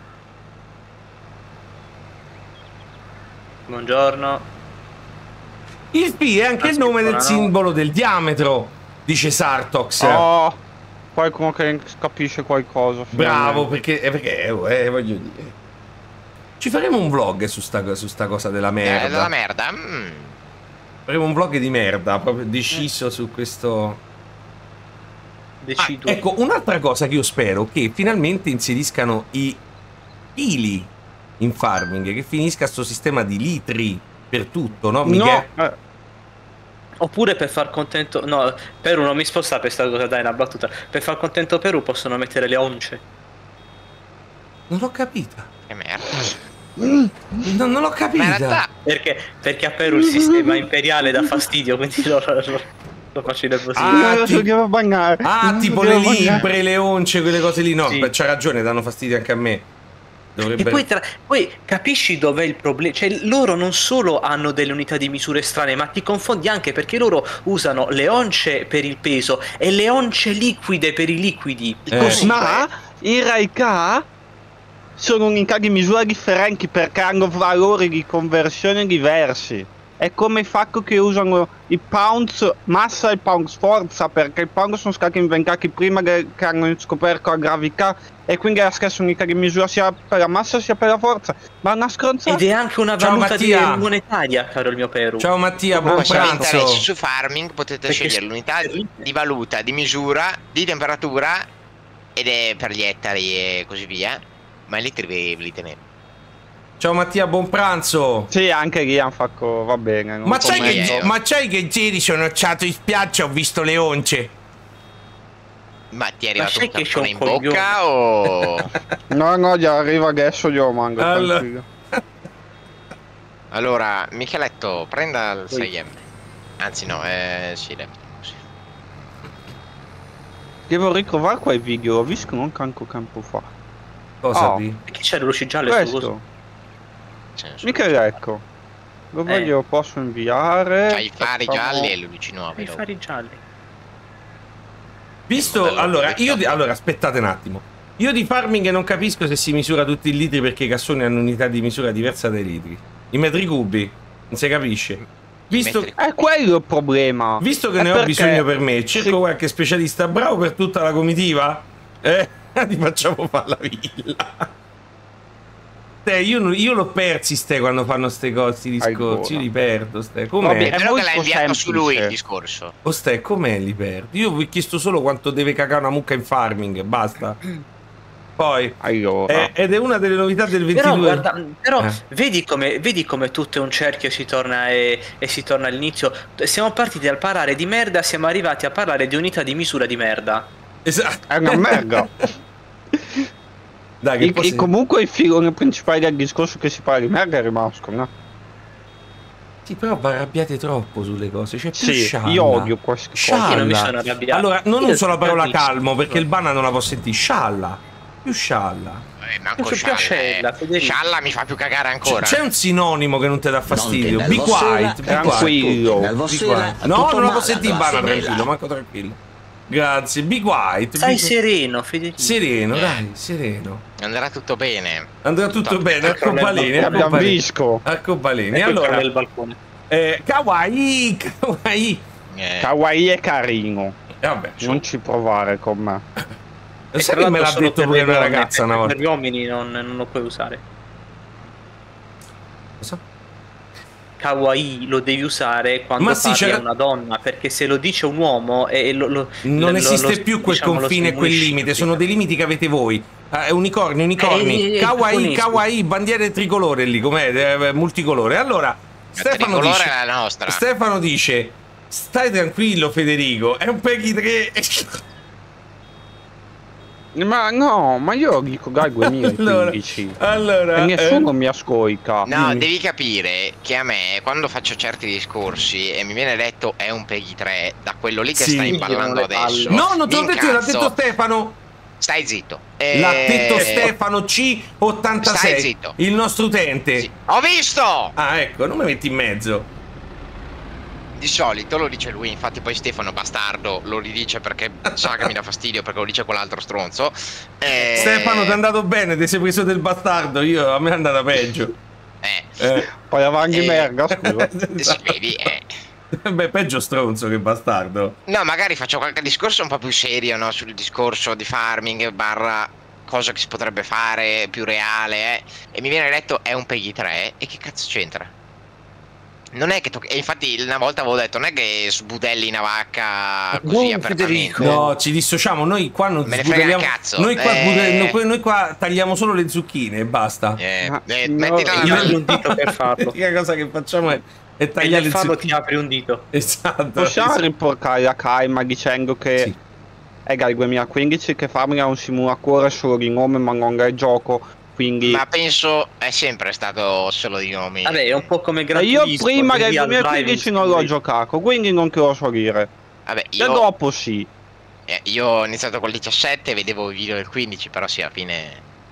[SPEAKER 3] Buongiorno.
[SPEAKER 1] Il P è anche il nome del simbolo del diametro, dice Sartox.
[SPEAKER 4] Oh, qualcuno che capisce qualcosa.
[SPEAKER 1] Bravo, perché voglio dire. Ci faremo un vlog su sta cosa della merda.
[SPEAKER 2] Della merda?
[SPEAKER 1] Faremo un vlog di merda, proprio deciso su questo.
[SPEAKER 3] Decido.
[SPEAKER 1] Ecco, un'altra cosa che io spero che finalmente inseriscano i chili in farming, che finisca sto sistema di litri per tutto, no?
[SPEAKER 4] No.
[SPEAKER 3] Oppure per far contento... No, Perù non mi sposta per questa cosa, dai, una battuta. Per far contento Perù possono mettere le once.
[SPEAKER 1] Non l'ho capita.
[SPEAKER 2] Che merda.
[SPEAKER 1] Non l'ho capita.
[SPEAKER 3] Perché a Perù il sistema imperiale dà fastidio, quindi lo facile così.
[SPEAKER 1] Tipo le libre, le once, quelle cose lì. No,
[SPEAKER 3] sì.
[SPEAKER 1] C'ha ragione, danno fastidio anche a me.
[SPEAKER 3] E poi capisci dov'è il problema? Cioè loro non solo hanno delle unità di misure strane, ma ti confondi anche perché loro usano le once per il peso e le once liquide per i liquidi.
[SPEAKER 4] Ma in realtà sono unità di misura differenti perché hanno valori di conversione diversi. È come il fatto che usano i pounds massa e i pounds forza, perché i pounds sono stati inventati prima che hanno scoperto la gravità e quindi è la stessa unità di misura sia per la massa sia per la forza. Ma una stronzata.
[SPEAKER 3] Ed è anche una valuta monetaria, caro il mio Perù.
[SPEAKER 1] Ciao Mattia, buon pranzo.
[SPEAKER 2] Su farming potete scegliere l'unità di valuta, di misura, di temperatura ed è per gli ettari e così via. Ma i litri ve li tenete.
[SPEAKER 1] Ciao Mattia, buon pranzo.
[SPEAKER 4] Sì, anche lì hanno fatto, va bene.
[SPEAKER 1] Ma sai che ieri sono stato in spiaggia e ho visto le once?
[SPEAKER 2] Ma ti è arrivato un tampone in bocca o...
[SPEAKER 4] No, già arriva adesso, io mango.
[SPEAKER 2] Allora, Micheletto, prenda il 6M. Anzi no, sì,
[SPEAKER 4] devo ritrovare quei video, ho visto non tanto tempo fa.
[SPEAKER 1] Cosa
[SPEAKER 3] perché c'è le luci gialle?
[SPEAKER 4] Questo. Micheletto, dove glielo posso inviare?
[SPEAKER 2] C'hai i fari gialli e le luci nuove.
[SPEAKER 3] I fari gialli.
[SPEAKER 1] Visto, allora, aspettate un attimo. Io di farming non capisco se si misura tutti i litri perché i cassoni hanno unità di misura diversa dai litri. I metri cubi, non si capisce. Visto
[SPEAKER 4] è quello il problema.
[SPEAKER 1] Visto che ne ho bisogno per me, cerco qualche specialista bravo per tutta la comitiva. Ti facciamo fare la villa. Io l'ho persi quando fanno ste cose, discorsi. Io li perdo,
[SPEAKER 2] com'è? È vero che l'ha inviato su lui il discorso.
[SPEAKER 1] Com'è li perdi? Io vi ho chiesto solo quanto deve cagare una mucca in farming, basta. Poi ed è una delle novità del 22.
[SPEAKER 3] Però vedi come tutto è un cerchio, si torna e si torna all'inizio. Siamo partiti dal parlare di merda, siamo arrivati a parlare di unità di misura di merda.
[SPEAKER 1] Esatto.
[SPEAKER 4] È una merda.
[SPEAKER 1] Dai,
[SPEAKER 4] comunque il filone principale del discorso che si parla di merda è rimasto, no?
[SPEAKER 1] Sì, però vi arrabbiate troppo sulle cose. Cioè, più scialla.
[SPEAKER 4] Io odio queste cose.
[SPEAKER 3] Io non mi sono arrabbiato.
[SPEAKER 1] Allora, non uso la parola calmo perché il banana non la può sentire. Scialla. Più scialla.
[SPEAKER 2] Manco scialla mi fa più cagare ancora.
[SPEAKER 1] C'è un sinonimo che non ti dà fastidio. Be quiet.
[SPEAKER 4] Tranquillo.
[SPEAKER 1] No, non la può sentire il banana, tranquillo. Manco tranquillo. Grazie, be quiet.
[SPEAKER 3] Stai sereno, Federico.
[SPEAKER 1] Sereno, dai, sereno.
[SPEAKER 2] Andrà tutto bene.
[SPEAKER 1] Andrà tutto bene, arcobaleni. Arcobaleni. Allora,
[SPEAKER 3] nel balcone.
[SPEAKER 1] Kawaii.
[SPEAKER 4] Kawaii è carino.
[SPEAKER 1] Vabbè,
[SPEAKER 4] non ci provare con me.
[SPEAKER 1] Lo sai che me l'ha detto pure una ragazza una volta?
[SPEAKER 3] Per gli uomini non lo puoi usare.
[SPEAKER 1] Cosa?
[SPEAKER 3] Kawaii lo devi usare quando parli a una donna, perché se lo dice un uomo
[SPEAKER 1] non esiste più quel confine e quel limite, sono dei limiti che avete voi. Unicorni, kawaii, bandiere tricolore lì, com'è? Multicolore. Allora, Stefano dice, Stai tranquillo, Federico, è un Peggy 3.
[SPEAKER 4] Ma no, ma io dico dai 2015.
[SPEAKER 1] Allora,
[SPEAKER 4] e nessuno mi ascolta.
[SPEAKER 2] No, devi capire che a me, quando faccio certi discorsi e mi viene detto è un Peggy 3, da quello lì che
[SPEAKER 1] Sì.
[SPEAKER 2] stai parlando adesso.
[SPEAKER 1] No, non te l'ho
[SPEAKER 2] mi
[SPEAKER 1] detto io, l'ha
[SPEAKER 2] incazzo.
[SPEAKER 1] detto Stefano.
[SPEAKER 2] Stai zitto.
[SPEAKER 1] L'ha detto Stefano C86.
[SPEAKER 2] Stai zitto.
[SPEAKER 1] Il nostro utente.
[SPEAKER 2] Sì. Ho visto!
[SPEAKER 1] Ah, ecco, non mi metti in mezzo.
[SPEAKER 2] Di solito lo dice lui, infatti poi Stefano bastardo lo ridice perché sa che mi dà fastidio perché lo dice quell'altro stronzo.
[SPEAKER 1] Stefano, ti è andato bene, ti sei preso del bastardo, a me è andata peggio.
[SPEAKER 4] Poi avanti merda, scusa.
[SPEAKER 2] Sì, vedi,
[SPEAKER 1] Beh, peggio stronzo che bastardo.
[SPEAKER 2] No, magari faccio qualche discorso un po' più serio, no? Sul discorso di farming barra cosa che si potrebbe fare, più reale, e mi viene detto è un Peggy 3, e che cazzo c'entra? Non è che e infatti una volta avevo detto non è che sbudelli una vacca così apertamente.
[SPEAKER 1] No, ci dissociamo, noi qua non
[SPEAKER 2] me ne frega
[SPEAKER 1] sbudelliamo.
[SPEAKER 2] un cazzo.
[SPEAKER 1] Noi qua tagliamo solo le zucchine e basta.
[SPEAKER 2] Mettila
[SPEAKER 3] io apri un dito per farlo.
[SPEAKER 1] L'unica cosa che facciamo è
[SPEAKER 3] E
[SPEAKER 1] tagliare
[SPEAKER 3] nel
[SPEAKER 1] le
[SPEAKER 3] farlo
[SPEAKER 1] zucchine.
[SPEAKER 3] ti apri un dito.
[SPEAKER 1] Esatto.
[SPEAKER 4] Possiamo riportare la calma dicendo che
[SPEAKER 1] Sì.
[SPEAKER 4] è dal 2015 che Farming è un simulatore solo di nome ma non del gioco. Quindi
[SPEAKER 2] Ma penso è sempre stato solo di nomi.
[SPEAKER 3] Vabbè, è un po' come Gran
[SPEAKER 4] io
[SPEAKER 3] Turismo,
[SPEAKER 4] prima del
[SPEAKER 3] Real
[SPEAKER 4] 2015 non l'ho
[SPEAKER 3] Driving
[SPEAKER 4] giocato, quindi non te lo so dire.
[SPEAKER 2] Vabbè,
[SPEAKER 4] Da dopo sì.
[SPEAKER 2] io ho iniziato col 17 e vedevo i video del 15, però sì, alla fine.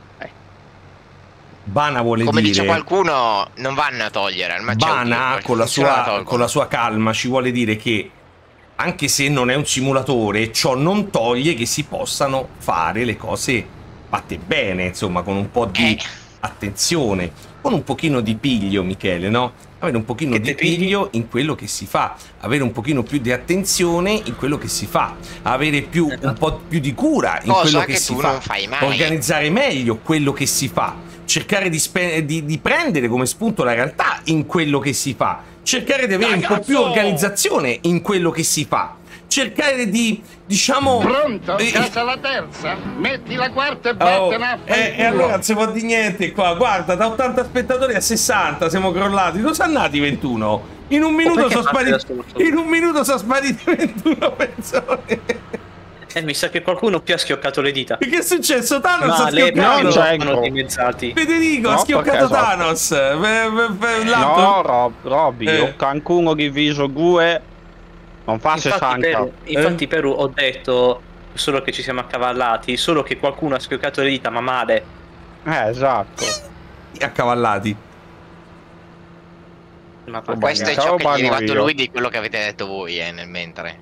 [SPEAKER 1] Bana vuole
[SPEAKER 2] Come
[SPEAKER 1] dire.
[SPEAKER 2] dice qualcuno, non vanno a togliere. Ma c'è un
[SPEAKER 1] Bana
[SPEAKER 2] motivo,
[SPEAKER 1] con la,
[SPEAKER 2] se la
[SPEAKER 1] sua,
[SPEAKER 2] tolgono.
[SPEAKER 1] con la sua calma ci vuole dire che anche se non è un simulatore, ciò non toglie che si possano fare le cose fatte bene, insomma, con un po' di attenzione, con un pochino di piglio, Michele, no? Avere un pochino di piglio in quello che si fa, avere un pochino più di attenzione in quello che si fa, avere un po' più di cura in
[SPEAKER 2] Cosa
[SPEAKER 1] quello
[SPEAKER 2] che
[SPEAKER 1] che si
[SPEAKER 2] tu
[SPEAKER 1] fa,
[SPEAKER 2] non fai mai.
[SPEAKER 1] organizzare meglio quello che si fa, cercare di prendere come spunto la realtà in quello che si fa, cercare di avere un po' più organizzazione in quello che si fa, cercare di, diciamo...
[SPEAKER 5] Pronto? Casa la terza? Metti la quarta e vattene a
[SPEAKER 1] e allora non si può di niente qua, guarda, da 80 spettatori a 60 siamo crollati, non sono nati 21, in un minuto sono spariti 21 persone.
[SPEAKER 3] Mi sa che qualcuno più ha schioccato le dita.
[SPEAKER 1] Che è successo? Thanos ha
[SPEAKER 3] le
[SPEAKER 1] schioccato.
[SPEAKER 3] sono dimezzati.
[SPEAKER 1] Federico ha schioccato Thanos.
[SPEAKER 4] No, Robby, io qualcuno diviso 2 non fa 60.
[SPEAKER 3] Infatti Perù ho detto solo che ci siamo accavallati, solo che qualcuno ha schioccato le dita, ma male.
[SPEAKER 4] Esatto.
[SPEAKER 1] Accavallati.
[SPEAKER 3] Ma
[SPEAKER 2] questo è ciò che gli è arrivato lui di quello che avete detto voi nel mentre.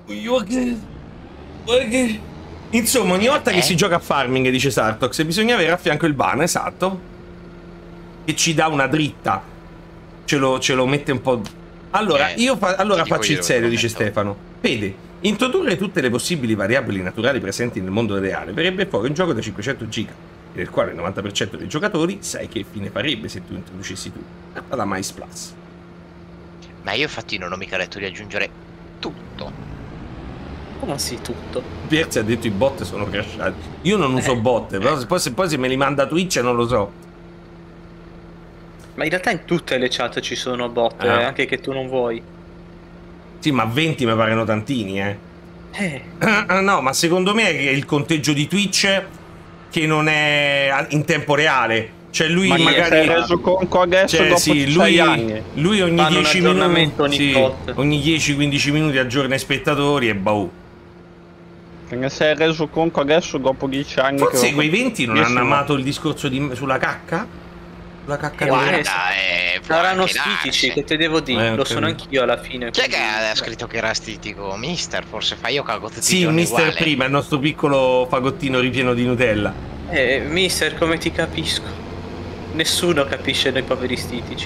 [SPEAKER 1] Insomma, ogni volta che si gioca a farming, dice Sartox, bisogna avere a fianco il Bana, esatto, che ci dà una dritta, ce lo mette un po'. Allora, faccio il serio, dice Stefano. Vede, introdurre tutte le possibili variabili naturali presenti nel mondo reale verrebbe fuori un gioco da 500 giga, del quale il 90% dei giocatori sai che fine farebbe se tu introducessi tu alla Mais Plus.
[SPEAKER 2] Ma io infatti non ho mica detto di aggiungere tutto.
[SPEAKER 3] Come sì, tutto?
[SPEAKER 1] Pierzi ha detto i bot sono crashati. Io non uso bot, però poi se me li manda Twitch non lo so.
[SPEAKER 3] Ma in realtà in tutte le chat ci sono bot, anche che tu non vuoi.
[SPEAKER 1] Sì, ma 20 mi paiono tantini, no, ma secondo me è il conteggio di Twitch che non è in tempo reale. Cioè lui
[SPEAKER 4] ma
[SPEAKER 1] magari
[SPEAKER 4] si è reso conto adesso dopo 6 anni.
[SPEAKER 1] Lui ogni 10 minuti ogni 10-15 minuti aggiorna i spettatori e boh.
[SPEAKER 4] Se ne sei reso conto adesso dopo 10 anni.
[SPEAKER 1] Forse
[SPEAKER 4] che
[SPEAKER 1] quei 20 non hanno amato il discorso sulla cacca? La cacca
[SPEAKER 3] saranno stitici, che te devo dire, lo sono anch'io alla fine.
[SPEAKER 2] Chi è che ha scritto che era stitico? Mister, forse fa io cago tutti i
[SPEAKER 1] giorni.
[SPEAKER 2] Mister
[SPEAKER 1] uguale. Prima, il nostro piccolo fagottino ripieno di Nutella.
[SPEAKER 3] Mister, come ti capisco? Nessuno capisce noi poveri stitici.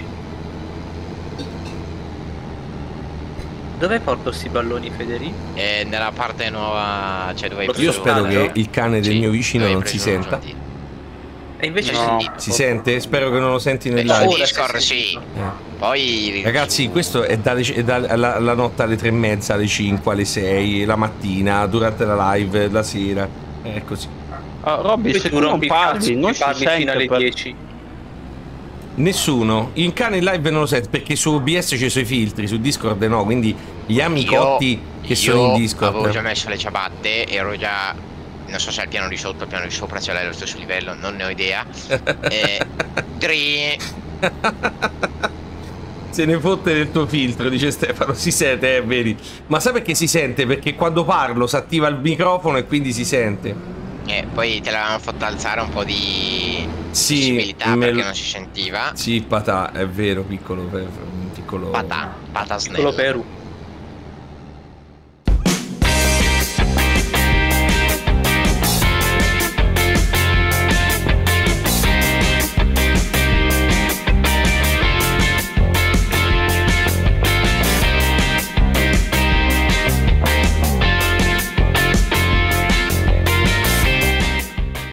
[SPEAKER 3] Dove porto sti balloni, Federico?
[SPEAKER 2] Nella parte nuova, cioè dove hai
[SPEAKER 1] Io spero che il cane del mio vicino non si senta.
[SPEAKER 3] E invece
[SPEAKER 1] si sente? Spero che non lo senti nel live.
[SPEAKER 2] Discord, sì. Poi
[SPEAKER 1] ragazzi, questo è dalla notte alle 3:30, alle 5, alle 6, la mattina, durante la live, la sera. È così.
[SPEAKER 4] Robby, se tu non parli, non si sente
[SPEAKER 3] fino alle 10.
[SPEAKER 1] Nessuno. In cane in live non lo sente perché su OBS c'è i suoi filtri, su Discord no, quindi gli amicotti che sono in Discord.
[SPEAKER 2] Avevo già messo le ciabatte, ero già, non so se al piano di sotto o al piano di sopra ce l'hai allo stesso livello, non ne ho idea.
[SPEAKER 1] Se ne fotte del tuo filtro, dice Stefano, si sente, vedi. Ma sai perché si sente? Perché quando parlo si attiva il microfono e quindi si sente.
[SPEAKER 2] Poi te l'avevamo fatto alzare un po' di
[SPEAKER 1] Sì,
[SPEAKER 2] sensibilità perché non si sentiva.
[SPEAKER 1] Sì, patà, è vero, piccolo
[SPEAKER 2] Patà snello.
[SPEAKER 3] Piccolo Perù.